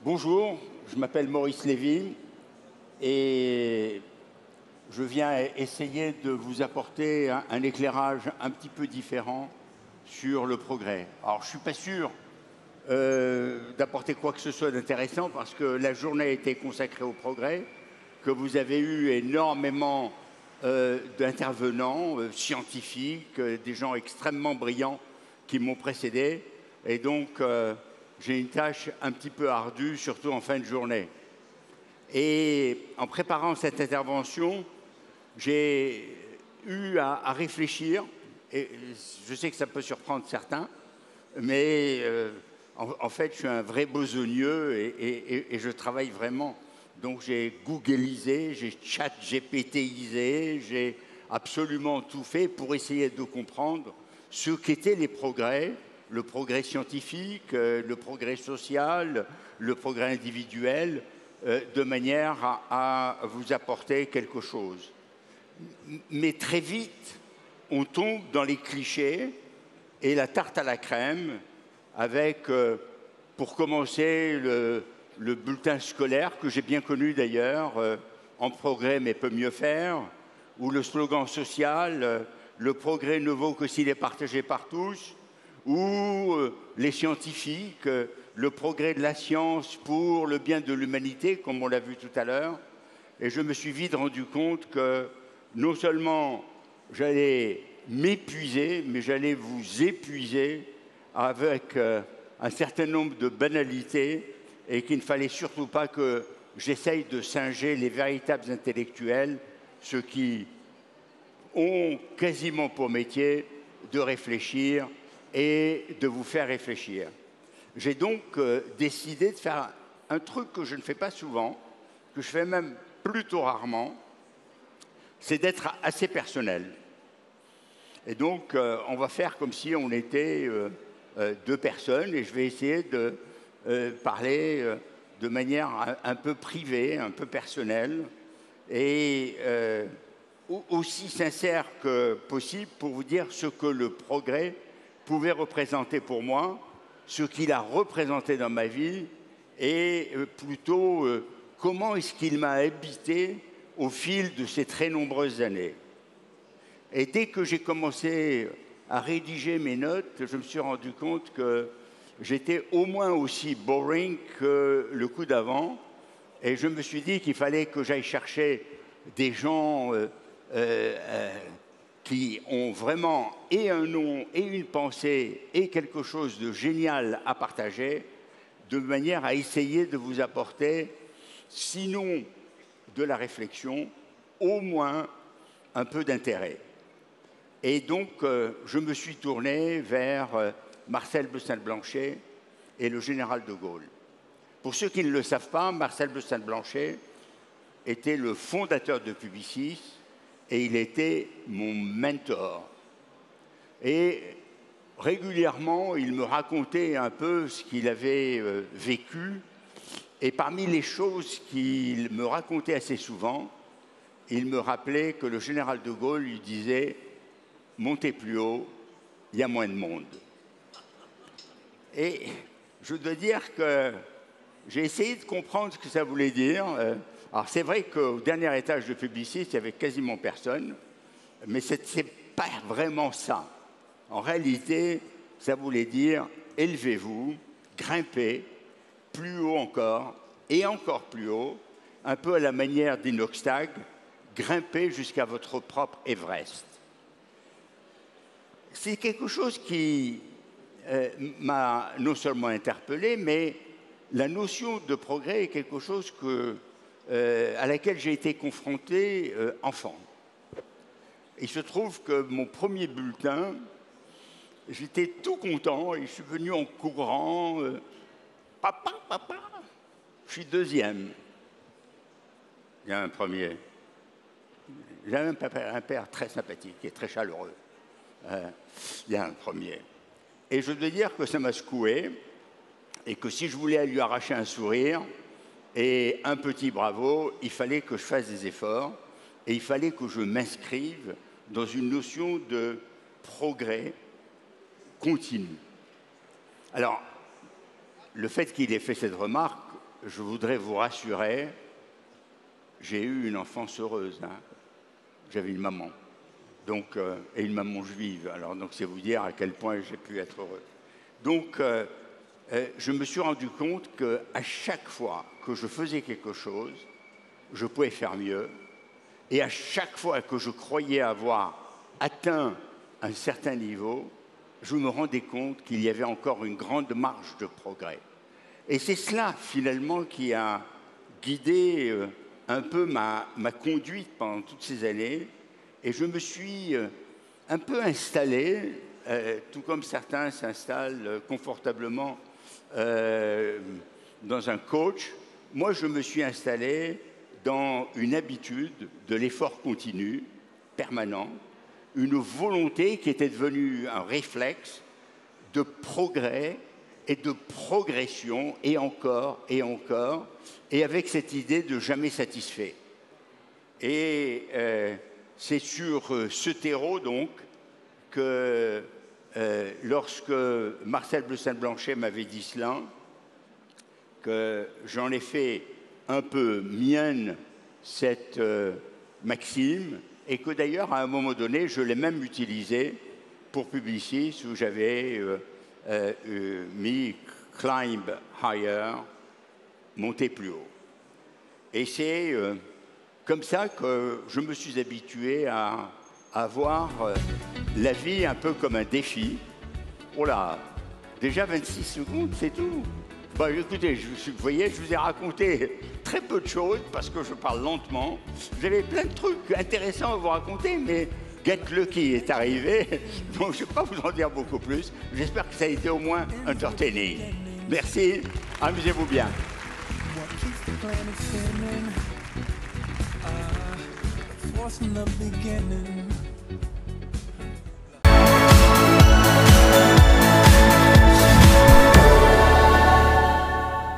Bonjour, je m'appelle Maurice Lévy et je viens essayer de vous apporter un éclairage un petit peu différent sur le progrès. Alors, je ne suis pas sûr d'apporter quoi que ce soit d'intéressant parce que la journée a été consacrée au progrès, que vous avez eu énormément d'intervenants scientifiques, des gens extrêmement brillants qui m'ont précédé. Et donc, j'ai une tâche un petit peu ardue, surtout en fin de journée. Et en préparant cette intervention, j'ai eu à réfléchir, et je sais que ça peut surprendre certains, mais en fait, je suis un vrai besogneux et je travaille vraiment. Donc j'ai googlisé, j'ai chat-GPTisé, j'ai absolument tout fait pour essayer de comprendre ce qu'étaient les progrès, le progrès scientifique, le progrès social, le progrès individuel, de manière à vous apporter quelque chose. Mais très vite, on tombe dans les clichés et la tarte à la crème avec, pour commencer, le bulletin scolaire, que j'ai bien connu d'ailleurs, en progrès mais peut mieux faire, ou le slogan social, le progrès ne vaut que s'il est partagé par tous, ou les scientifiques, le progrès de la science pour le bien de l'humanité, comme on l'a vu tout à l'heure. Et je me suis vite rendu compte que non seulement j'allais m'épuiser, mais j'allais vous épuiser avec un certain nombre de banalités et qu'il ne fallait surtout pas que j'essaye de singer les véritables intellectuels, ceux qui ont quasiment pour métier de réfléchir et de vous faire réfléchir. J'ai donc décidé de faire un truc que je ne fais pas souvent, que je fais même plutôt rarement, c'est d'être assez personnel. Et donc, on va faire comme si on était deux personnes et je vais essayer de parler de manière un peu privée, un peu personnelle et aussi sincère que possible pour vous dire ce que le progrès pouvait représenter pour moi, ce qu'il a représenté dans ma vie et plutôt comment est-ce qu'il m'a habité au fil de ces très nombreuses années. Et dès que j'ai commencé à rédiger mes notes, je me suis rendu compte que j'étais au moins aussi boring que le coup d'avant. Et je me suis dit qu'il fallait que j'aille chercher des gens qui ont vraiment et un nom et une pensée et quelque chose de génial à partager, de manière à essayer de vous apporter, sinon de la réflexion, au moins un peu d'intérêt. Et donc, je me suis tourné vers Marcel Bessin-Blanchet et le général de Gaulle. Pour ceux qui ne le savent pas, Marcel Bessin-Blanchet était le fondateur de Publicis et il était mon mentor. Et régulièrement, il me racontait un peu ce qu'il avait vécu. Et parmi les choses qu'il me racontait assez souvent, il me rappelait que le général de Gaulle lui disait « Montez plus haut, il y a moins de monde ». Et je dois dire que j'ai essayé de comprendre ce que ça voulait dire. Alors c'est vrai qu'au dernier étage de Publicis, il n'y avait quasiment personne, mais ce n'est pas vraiment ça. En réalité, ça voulait dire « élevez-vous, grimpez, plus haut encore, et encore plus haut, un peu à la manière d'Inoxtag, grimpez jusqu'à votre propre Everest ». C'est quelque chose qui m'a non seulement interpellé, mais la notion de progrès est quelque chose à laquelle j'ai été confronté enfant. Il se trouve que mon premier bulletin, j'étais tout content et je suis venu en courant. Papa, papa, je suis deuxième. Il y a un premier. J'avais un père très sympathique et très chaleureux. Il y a un premier. Et je dois dire que ça m'a secoué et que si je voulais lui arracher un sourire et un petit bravo, il fallait que je fasse des efforts et il fallait que je m'inscrive dans une notion de progrès continu. Alors, le fait qu'il ait fait cette remarque je voudrais vous rassurer, j'ai eu une enfance heureuse. Hein. J'avais une maman, donc, et une maman juive. Alors, donc, c'est vous dire à quel point j'ai pu être heureux. Donc, je me suis rendu compte qu'à chaque fois que je faisais quelque chose, je pouvais faire mieux. Et à chaque fois que je croyais avoir atteint un certain niveau, je me rendais compte qu'il y avait encore une grande marge de progrès. Et c'est cela, finalement, qui a guidé un peu ma conduite pendant toutes ces années. Et je me suis un peu installé, tout comme certains s'installent confortablement dans un coach. Moi, je me suis installé dans une habitude de l'effort continu, permanent, une volonté qui était devenue un réflexe de progrès et de progression, et encore, et avec cette idée de jamais satisfait. Et c'est sur ce terreau, donc, que lorsque Marcel Bleustein-Blanchet m'avait dit cela, que j'en ai fait un peu mienne cette maxime, et que d'ailleurs, à un moment donné, je l'ai même utilisée pour Publicis, où j'avais mis « climb higher », monter plus haut. Et c'est comme ça que je me suis habitué à voir la vie un peu comme un défi. Oh là, déjà 26 secondes, c'est tout. Bah, écoutez, vous voyez, je vous ai raconté très peu de choses parce que je parle lentement. Vous avez plein de trucs intéressants à vous raconter, mais Get Lucky est arrivé, donc je ne vais pas vous en dire beaucoup plus. J'espère que ça a été au moins entertaining. Merci, amusez-vous bien. From the beginning.